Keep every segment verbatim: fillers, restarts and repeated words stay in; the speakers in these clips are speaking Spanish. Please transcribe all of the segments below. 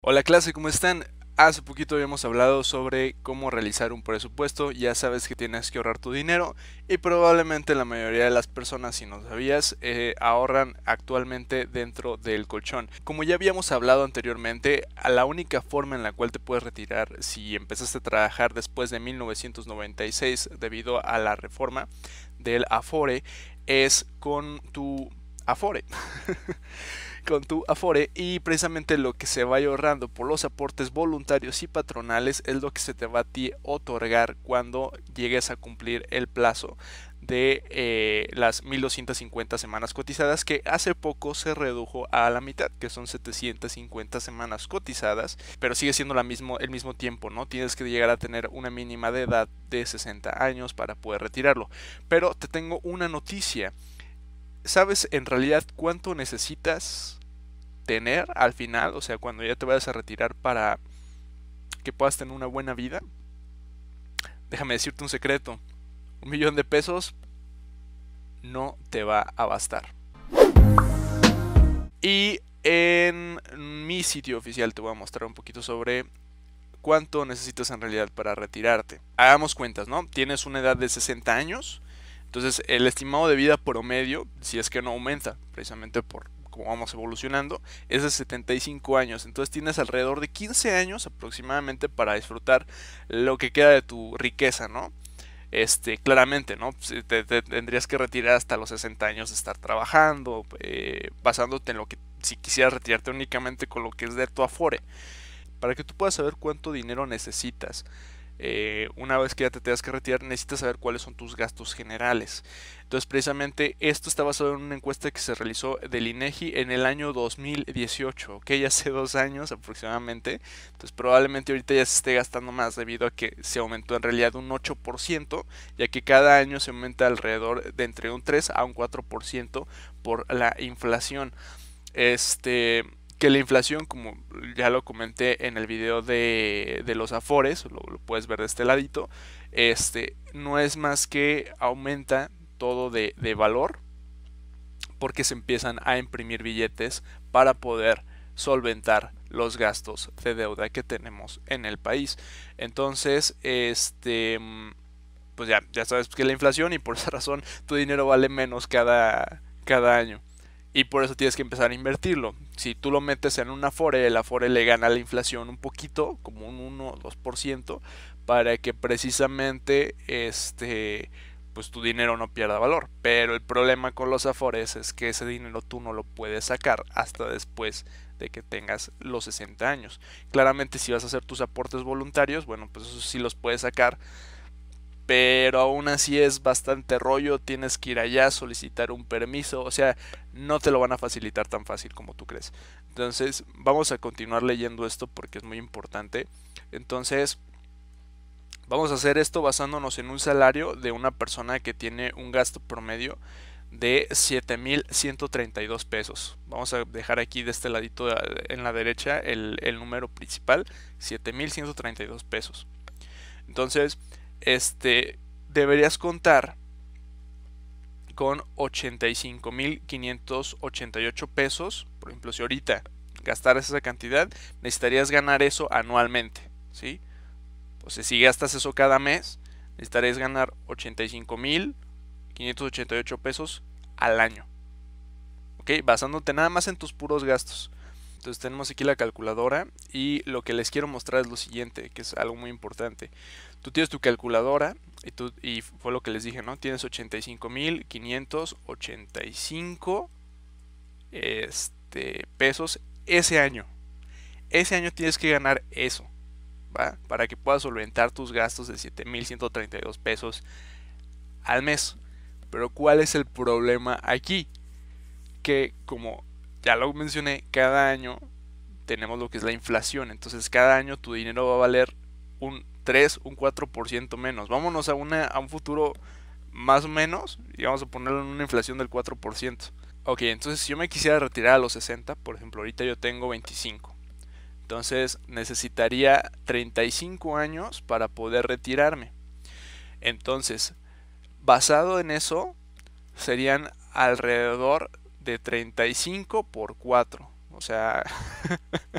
Hola clase, ¿cómo están? Hace poquito habíamos hablado sobre cómo realizar un presupuesto. Ya sabes que tienes que ahorrar tu dinero y probablemente la mayoría de las personas, si no sabías, eh, ahorran actualmente dentro del colchón. Como ya habíamos hablado anteriormente, a la única forma en la cual te puedes retirar si empezaste a trabajar después de mil novecientos noventa y seis debido a la reforma del Afore es con tu Afore. Con tu Afore, y precisamente lo que se vaya ahorrando por los aportes voluntarios y patronales es lo que se te va a ti otorgar cuando llegues a cumplir el plazo de eh, las mil doscientas cincuenta semanas cotizadas, que hace poco se redujo a la mitad, que son setecientas cincuenta semanas cotizadas, pero sigue siendo la mismo, el mismo tiempo, ¿no? Tienes que llegar a tener una mínima de edad de sesenta años para poder retirarlo. Pero te tengo una noticia. ¿Sabes en realidad cuánto necesitas tener al final? O sea, cuando ya te vayas a retirar para que puedas tener una buena vida. Déjame decirte un secreto. Un millón de pesos no te va a bastar. Y en mi sitio oficial te voy a mostrar un poquito sobre cuánto necesitas en realidad para retirarte. Hagamos cuentas, ¿no? Tienes una edad de sesenta años. Entonces el estimado de vida promedio, si es que no aumenta, precisamente por cómo vamos evolucionando, es de setenta y cinco años. Entonces tienes alrededor de quince años aproximadamente para disfrutar lo que queda de tu riqueza, ¿no? Este, claramente, ¿no? Te, te tendrías que retirar hasta los sesenta años de estar trabajando, eh, basándote en lo que, si quisieras retirarte únicamente con lo que es de tu Afore, para que tú puedas saber cuánto dinero necesitas. Eh, una vez que ya te tengas que retirar, necesitas saber cuáles son tus gastos generales. Entonces, precisamente esto está basado en una encuesta que se realizó del INEGI en el año dos mil dieciocho, ok, hace dos años aproximadamente. Entonces, probablemente ahorita ya se esté gastando más debido a que se aumentó en realidad un ocho por ciento, ya que cada año se aumenta alrededor de entre un tres a un cuatro por ciento por la inflación. Este, que la inflación, como ya lo comenté en el video de, de los Afores, lo, lo, puedes ver de este ladito, este, no es más que aumenta todo de, de valor porque se empiezan a imprimir billetes para poder solventar los gastos de deuda que tenemos en el país. Entonces, este, pues ya, ya sabes que la inflación, y por esa razón tu dinero vale menos cada, cada año. Y por eso tienes que empezar a invertirlo. Si tú lo metes en un Afore, el Afore le gana a la inflación un poquito, como un uno o dos por ciento, para que precisamente este, pues tu dinero no pierda valor. Pero el problema con los Afores es que ese dinero tú no lo puedes sacar hasta después de que tengas los sesenta años. Claramente, si vas a hacer tus aportes voluntarios, bueno, pues eso sí los puedes sacar, pero aún así es bastante rollo. Tienes que ir allá, solicitar un permiso, o sea, no te lo van a facilitar tan fácil como tú crees. Entonces vamos a continuar leyendo esto porque es muy importante. Entonces vamos a hacer esto basándonos en un salario de una persona que tiene un gasto promedio de siete mil ciento treinta y dos pesos. Vamos a dejar aquí de este ladito en la derecha el, el número principal, siete mil ciento treinta y dos pesos. Entonces, este, deberías contar con ochenta y cinco mil quinientos ochenta y ocho pesos. Por ejemplo, si ahorita gastaras esa cantidad, necesitarías ganar eso anualmente, ¿sí? Pues si gastas eso cada mes, necesitarías ganar ochenta y cinco mil quinientos ochenta y ocho pesos al año, ¿ok? Basándote nada más en tus puros gastos. Entonces tenemos aquí la calculadora y lo que les quiero mostrar es lo siguiente, que es algo muy importante. Tú tienes tu calculadora y, tú, y fue lo que les dije, ¿no? Tienes ochenta y cinco mil quinientos ochenta y cinco este, pesos ese año. Ese año tienes que ganar eso, ¿va? Para que puedas solventar tus gastos de siete mil ciento treinta y dos pesos al mes. Pero ¿cuál es el problema aquí? Que como ya lo mencioné, cada año tenemos lo que es la inflación. Entonces cada año tu dinero va a valer un tres, un cuatro por ciento menos. Vámonos a, una, a un futuro más o menos y vamos a ponerlo en una inflación del cuatro por ciento. Ok, entonces si yo me quisiera retirar a los sesenta, por ejemplo, ahorita yo tengo veinticinco. Entonces necesitaría treinta y cinco años para poder retirarme. Entonces, basado en eso, serían alrededor de treinta y cinco por cuatro. O sea,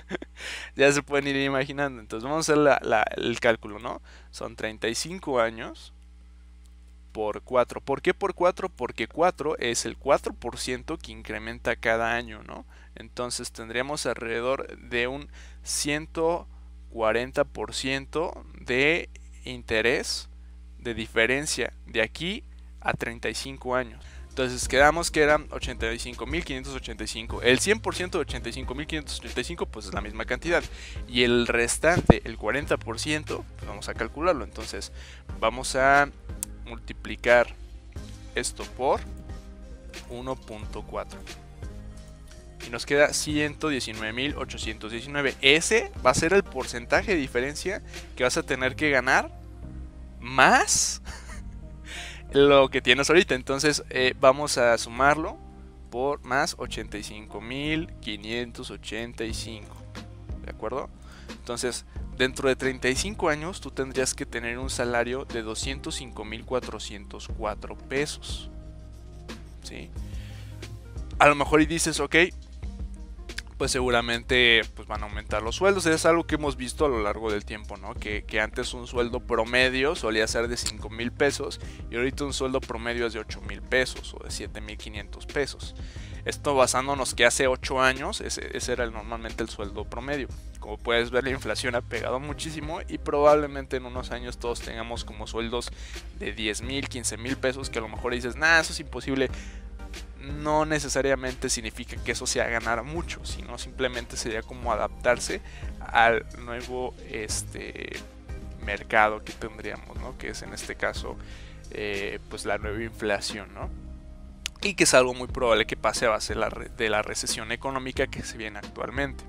Ya se pueden ir imaginando. Entonces vamos a hacer la- la- el cálculo, ¿no? Son treinta y cinco años por cuatro. ¿Por qué por cuatro? Porque cuatro es el cuatro por ciento que incrementa cada año, ¿no? Entonces tendríamos alrededor de un ciento cuarenta por ciento de interés, de diferencia de aquí a treinta y cinco años. Entonces quedamos que eran ochenta y cinco mil quinientos ochenta y cinco. El cien por ciento de ochenta y cinco mil quinientos ochenta y cinco pues es la misma cantidad. Y el restante, el cuarenta por ciento, pues vamos a calcularlo. Entonces vamos a multiplicar esto por uno punto cuatro. Y nos queda ciento diecinueve mil ochocientos diecinueve. Ese va a ser el porcentaje de diferencia que vas a tener que ganar más lo que tienes ahorita. Entonces eh, vamos a sumarlo por más ochenta y cinco mil quinientos ochenta y cinco. ¿De acuerdo? Entonces, dentro de treinta y cinco años tú tendrías que tener un salario de doscientos cinco mil cuatrocientos cuatro pesos. ¿Sí? A lo mejor y dices, ok, pues seguramente pues van a aumentar los sueldos. Es algo que hemos visto a lo largo del tiempo, ¿no? Que, que antes un sueldo promedio solía ser de cinco mil pesos y ahorita un sueldo promedio es de ocho mil pesos o de siete mil quinientos pesos. Esto basándonos que hace ocho años ese, ese era el, normalmente el sueldo promedio. Como puedes ver, la inflación ha pegado muchísimo y probablemente en unos años todos tengamos como sueldos de diez mil, quince mil pesos, que a lo mejor dices, nah, eso es imposible. No necesariamente significa que eso sea ganar mucho, sino simplemente sería como adaptarse al nuevo este, mercado que tendríamos, ¿no? Que es en este caso eh, pues la nueva inflación, ¿no? Y que es algo muy probable que pase a base de la, de la recesión económica que se viene actualmente.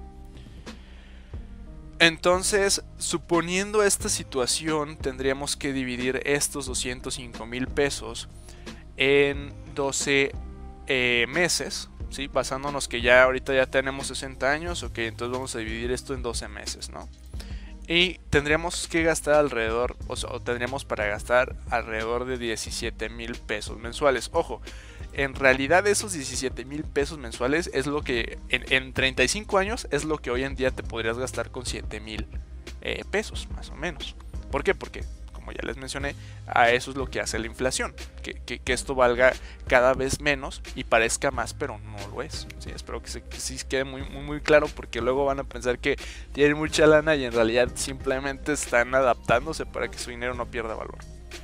Entonces, suponiendo esta situación, tendríamos que dividir estos doscientos cinco mil pesos en doce eh, meses, ¿sí? Basándonos que ya ahorita ya tenemos sesenta años, ok, entonces vamos a dividir esto en doce meses, ¿no? Y tendríamos que gastar alrededor, o sea, o tendríamos para gastar alrededor de diecisiete mil pesos mensuales. Ojo, en realidad esos diecisiete mil pesos mensuales es lo que en, en treinta y cinco años es lo que hoy en día te podrías gastar con siete mil eh, pesos, más o menos. ¿Por qué? Porque, como ya les mencioné, a eso es lo que hace la inflación, que, que, que esto valga cada vez menos y parezca más, pero no lo es. Sí, espero que, se, que sí quede muy, muy, muy claro, porque luego van a pensar que tienen mucha lana y en realidad simplemente están adaptándose para que su dinero no pierda valor.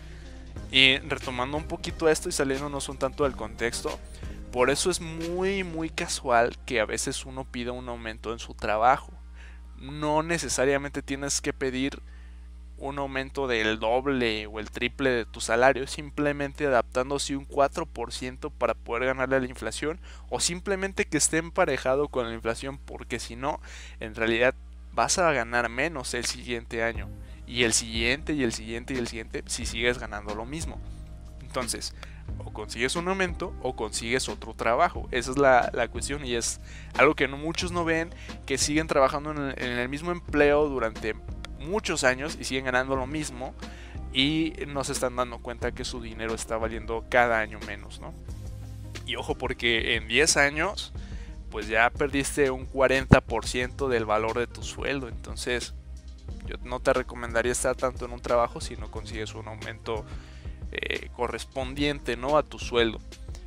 Y retomando un poquito esto y saliéndonos un tanto del contexto, por eso es muy muy casual que a veces uno pida un aumento en su trabajo. No necesariamente tienes que pedir un aumento del doble o el triple de tu salario, simplemente adaptándose un cuatro por ciento para poder ganarle a la inflación, o simplemente que esté emparejado con la inflación, porque si no, en realidad vas a ganar menos el siguiente año. Y el siguiente, y el siguiente, y el siguiente, si sigues ganando lo mismo. Entonces, o consigues un aumento o consigues otro trabajo. Esa es la, la cuestión, y es algo que no, muchos no ven, que siguen trabajando en el, en el mismo empleo durante muchos años y siguen ganando lo mismo y no se están dando cuenta que su dinero está valiendo cada año menos, ¿no? Y ojo, porque en diez años pues ya perdiste un cuarenta por ciento del valor de tu sueldo. Entonces yo no te recomendaría estar tanto en un trabajo si no consigues un aumento eh, correspondiente, ¿no?, a tu sueldo.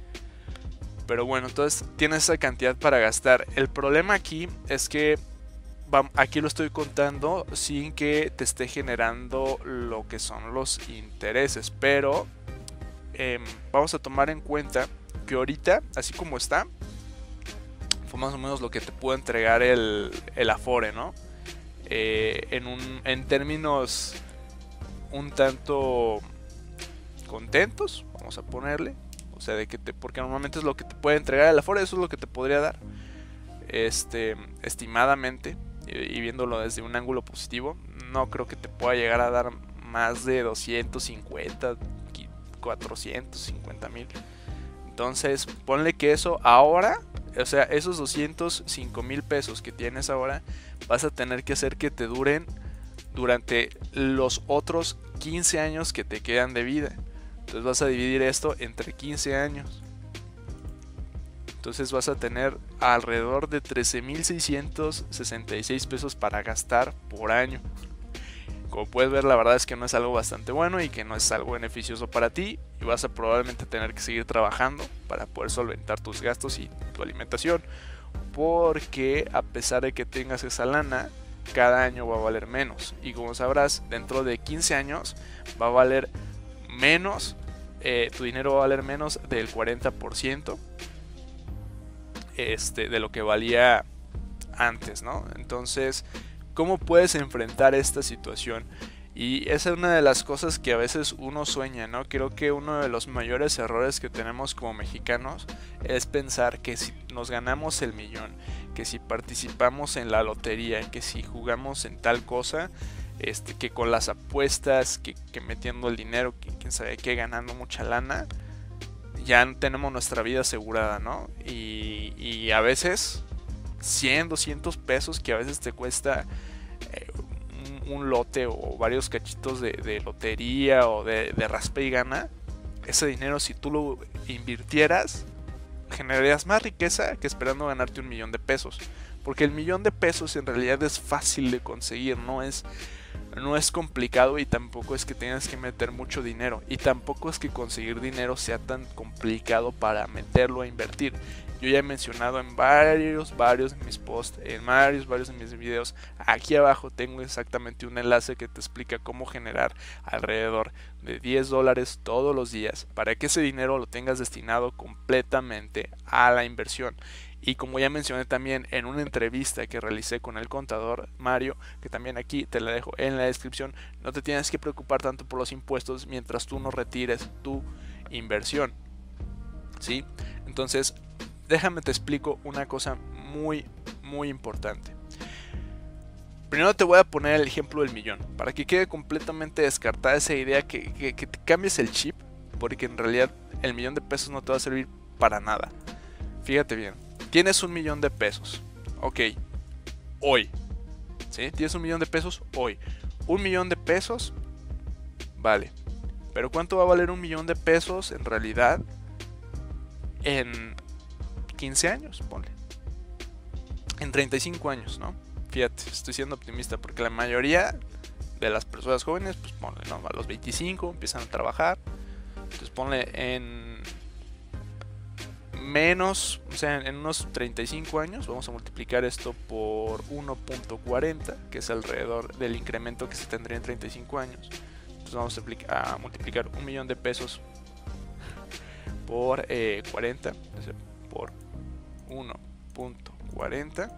Pero bueno, entonces tienes esa cantidad para gastar. El problema aquí es que aquí lo estoy contando sin que te esté generando lo que son los intereses, pero eh, vamos a tomar en cuenta que ahorita, así como está, fue más o menos lo que te puede entregar el, el Afore, ¿no? Eh, en, un, en términos un tanto contentos, vamos a ponerle, o sea, de que te, porque normalmente es lo que te puede entregar el Afore, eso es lo que te podría dar, este, estimadamente, y, y viéndolo desde un ángulo positivo, no creo que te pueda llegar a dar más de doscientos cincuenta, cuatrocientos cincuenta mil. Entonces, ponle que eso ahora, o sea, esos doscientos cinco mil pesos que tienes ahora, vas a tener que hacer que te duren durante los otros quince años que te quedan de vida. Entonces vas a dividir esto entre quince años. Entonces vas a tener alrededor de trece mil seiscientos sesenta y seis pesos para gastar por año. Como puedes ver, la verdad es que no es algo bastante bueno y que no es algo beneficioso para ti, y vas a probablemente tener que seguir trabajando para poder solventar tus gastos y tu alimentación, porque a pesar de que tengas esa lana, cada año va a valer menos, y como sabrás, dentro de quince años va a valer menos, eh, tu dinero va a valer menos del cuarenta por ciento este, de lo que valía antes, ¿no? Entonces, ¿cómo puedes enfrentar esta situación? Y esa es una de las cosas que a veces uno sueña, ¿no? Creo que uno de los mayores errores que tenemos como mexicanos es pensar que si nos ganamos el millón, que si participamos en la lotería, que si jugamos en tal cosa, este, que con las apuestas, que, que metiendo el dinero, que quién sabe qué, ganando mucha lana, ya tenemos nuestra vida asegurada, ¿no? Y, y a veces cien, doscientos pesos que a veces te cuesta eh, un, un lote o varios cachitos de, de lotería o de, de raspa y gana, ese dinero, si tú lo invirtieras, generarías más riqueza que esperando ganarte un millón de pesos, porque el millón de pesos en realidad es fácil de conseguir, no es, no es complicado, y tampoco es que tengas que meter mucho dinero, y tampoco es que conseguir dinero sea tan complicado para meterlo a invertir. Yo ya he mencionado en varios, varios de mis posts, en varios, varios de mis videos. Aquí abajo tengo exactamente un enlace que te explica cómo generar alrededor de diez dólares todos los días para que ese dinero lo tengas destinado completamente a la inversión. Y como ya mencioné también en una entrevista que realicé con el contador Mario, que también aquí te la dejo en la descripción, no te tienes que preocupar tanto por los impuestos mientras tú no retires tu inversión, ¿sí? Entonces, déjame te explico una cosa muy, muy importante. Primero te voy a poner el ejemplo del millón, para que quede completamente descartada esa idea, que, que, que te cambies el chip, porque en realidad el millón de pesos no te va a servir para nada. Fíjate bien, tienes un millón de pesos, ok, hoy, ¿sí? Tienes un millón de pesos hoy. Un millón de pesos, vale, pero ¿cuánto va a valer un millón de pesos en realidad en quince años? Ponle. En treinta y cinco años, ¿no? Fíjate, estoy siendo optimista porque la mayoría de las personas jóvenes, pues ponle, ¿no? A los veinticinco empiezan a trabajar. Entonces ponle en menos, o sea, en unos treinta y cinco años, vamos a multiplicar esto por uno punto cuarenta, que es alrededor del incremento que se tendría en treinta y cinco años. Entonces vamos a multiplicar un millón de pesos por eh, cuarenta, es decir, por uno punto cuarenta,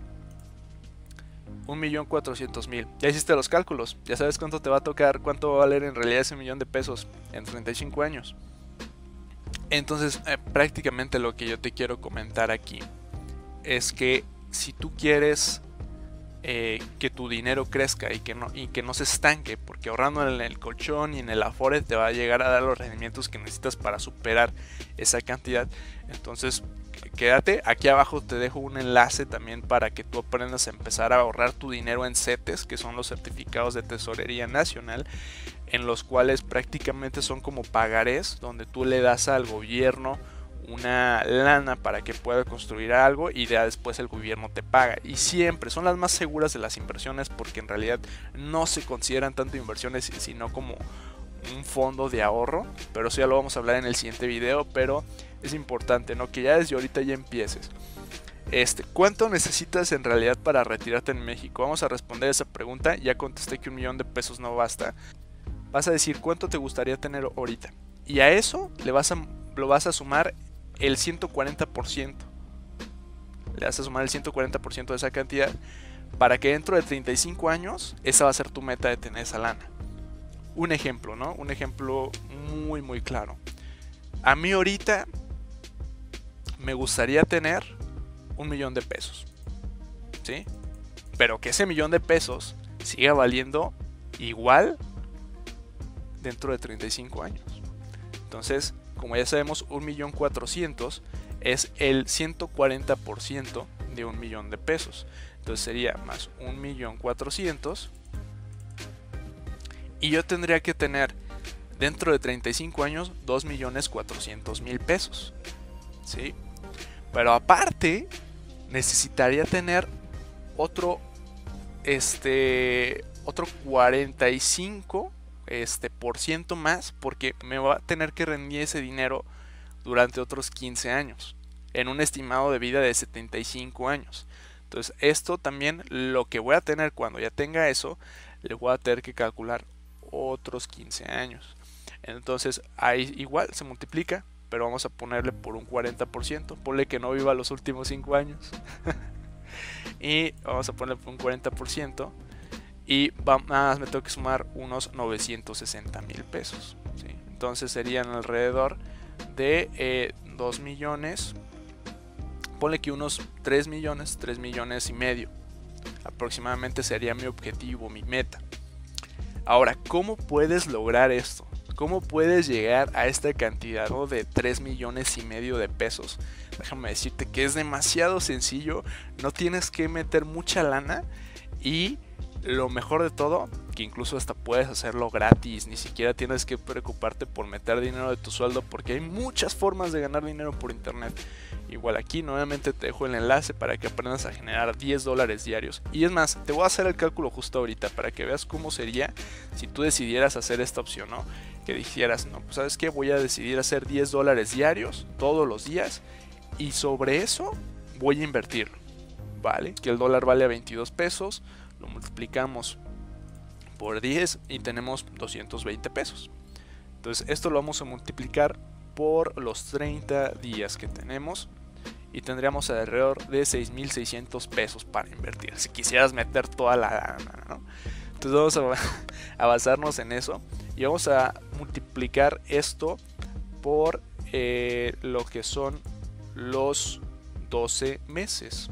un millón cuatrocientos mil. Ya hiciste los cálculos, ya sabes cuánto te va a tocar, cuánto va a valer en realidad ese millón de pesos en treinta y cinco años. Entonces, eh, prácticamente lo que yo te quiero comentar aquí es que si tú quieres eh, que tu dinero crezca y que, no, y que no se estanque, porque ahorrando en el colchón y en el Afore te va a llegar a dar los rendimientos que necesitas para superar esa cantidad, entonces quédate. Aquí abajo te dejo un enlace también para que tú aprendas a empezar a ahorrar tu dinero en CETES, que son los certificados de tesorería nacional, en los cuales prácticamente son como pagarés, donde tú le das al gobierno una lana para que pueda construir algo y ya después el gobierno te paga. Y siempre son las más seguras de las inversiones, porque en realidad no se consideran tanto inversiones sino como un fondo de ahorro, pero eso ya lo vamos a hablar en el siguiente video. Pero es importante, ¿no?, que ya desde ahorita ya empieces. Este, ¿cuánto necesitas en realidad para retirarte en México? Vamos a responder esa pregunta. Ya contesté que un millón de pesos no basta. Vas a decir cuánto te gustaría tener ahorita, y a eso le vas a, lo vas a sumar el ciento cuarenta por ciento. Le vas a sumar el ciento cuarenta por ciento de esa cantidad, para que dentro de treinta y cinco años esa va a ser tu meta de tener esa lana. Un ejemplo, ¿no? Un ejemplo muy muy claro. A mí ahorita me gustaría tener un millón de pesos, ¿sí? Pero que ese millón de pesos siga valiendo igual dentro de treinta y cinco años. Entonces, como ya sabemos, un millón cuatrocientos es el ciento cuarenta por ciento de un millón de pesos. Entonces sería más un millón cuatrocientos, y yo tendría que tener dentro de treinta y cinco años dos millones cuatrocientos mil pesos, ¿sí? Pero aparte, necesitaría tener otro, este, otro cuarenta y cinco este, por ciento más, porque me va a tener que rendir ese dinero durante otros quince años, en un estimado de vida de setenta y cinco años. Entonces esto también, lo que voy a tener cuando ya tenga eso, le voy a tener que calcular otros quince años. Entonces ahí igual se multiplica, pero vamos a ponerle por un cuarenta por ciento. Ponle que no viva los últimos cinco años. Y vamos a ponerle por un cuarenta por ciento. Y va, nada más me tengo que sumar unos novecientos sesenta mil pesos, ¿sí? Entonces serían alrededor de eh, dos millones. Ponle que unos tres millones, tres millones y medio aproximadamente sería mi objetivo, mi meta. Ahora, ¿cómo puedes lograr esto? ¿Cómo puedes llegar a esta cantidad, ¿no?, de tres millones y medio de pesos? Déjame decirte que es demasiado sencillo, no tienes que meter mucha lana y lo mejor de todo, que incluso hasta puedes hacerlo gratis, ni siquiera tienes que preocuparte por meter dinero de tu sueldo porque hay muchas formas de ganar dinero por internet. Igual aquí nuevamente te dejo el enlace para que aprendas a generar diez dólares diarios. Y es más, te voy a hacer el cálculo justo ahorita para que veas cómo sería si tú decidieras hacer esta opción, ¿no? Que dijeras, no, pues sabes qué, voy a decidir hacer diez dólares diarios todos los días y sobre eso voy a invertirlo, ¿vale? Que el dólar vale a veintidós pesos, lo multiplicamos por diez y tenemos doscientos veinte pesos. Entonces esto lo vamos a multiplicar por los treinta días que tenemos y tendríamos alrededor de seis mil seiscientos pesos para invertir, si quisieras meter toda la lana, ¿no? Entonces vamos a, a basarnos en eso y vamos a multiplicar esto por eh, lo que son los doce meses,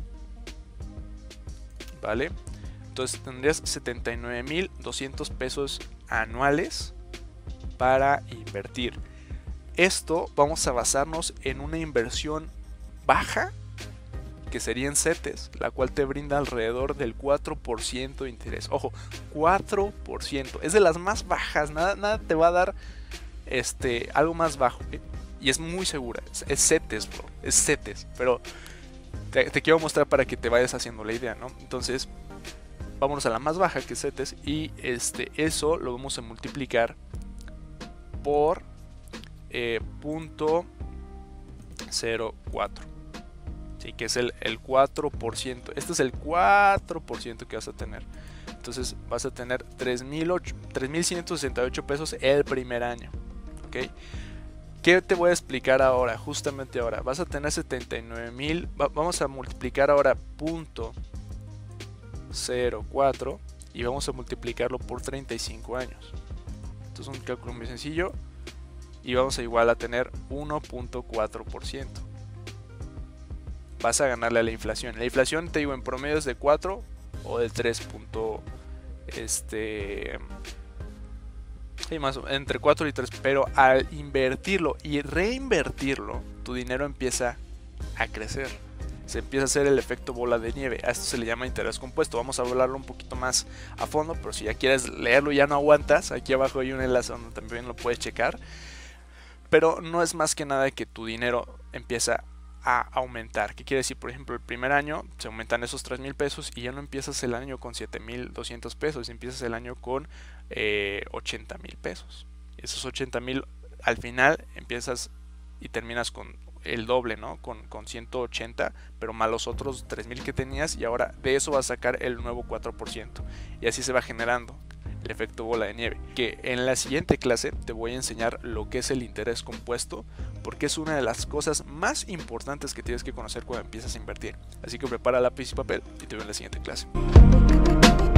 ¿vale? Entonces tendrías setenta y nueve mil doscientos pesos anuales para invertir. Esto vamos a basarnos en una inversión baja, que sería en CETES, la cual te brinda alrededor del cuatro por ciento de interés. Ojo, cuatro por ciento, es de las más bajas, nada, nada te va a dar este, algo más bajo, ¿eh? Y es muy segura, es, es CETES, bro, es CETES, pero te, te quiero mostrar para que te vayas haciendo la idea, ¿no? Entonces, vámonos a la más baja, que es CETES, y este, eso lo vamos a multiplicar por eh, punto cero cuatro, ¿sí? Que es el, el cuatro por ciento. Este es el cuatro por ciento que vas a tener. Entonces vas a tener tres mil ciento sesenta y ocho pesos el primer año, ¿ok? ¿Qué te voy a explicar ahora? Justamente ahora vas a tener setenta y nueve mil. Va, vamos a multiplicar ahora punto cero cuatro y vamos a multiplicarlo por treinta y cinco años. Esto es un cálculo muy sencillo y vamos a igual a tener uno punto cuatro por ciento. Vas a ganarle a la inflación. La inflación, te digo, en promedio es de cuatro o de tres. Este, sí, más entre cuatro y tres, pero al invertirlo y reinvertirlo, tu dinero empieza a crecer. Se empieza a hacer el efecto bola de nieve. A esto se le llama interés compuesto. Vamos a hablarlo un poquito más a fondo, pero si ya quieres leerlo y ya no aguantas, aquí abajo hay un enlace donde también lo puedes checar. Pero no es más que nada que tu dinero empieza a aumentar. ¿Qué quiere decir? Por ejemplo, el primer año se aumentan esos tres mil pesos y ya no empiezas el año con siete mil doscientos pesos, empiezas el año con eh, ochenta mil pesos. Esos ochenta mil al final empiezas y terminas con el doble, ¿no? Con, con ciento ochenta, pero más los otros tres mil que tenías, y ahora de eso vas a sacar el nuevo cuatro por ciento. Y así se va generando el efecto bola de nieve, que en la siguiente clase te voy a enseñar lo que es el interés compuesto, porque es una de las cosas más importantes que tienes que conocer cuando empiezas a invertir. Así que prepara lápiz y papel y te veo en la siguiente clase.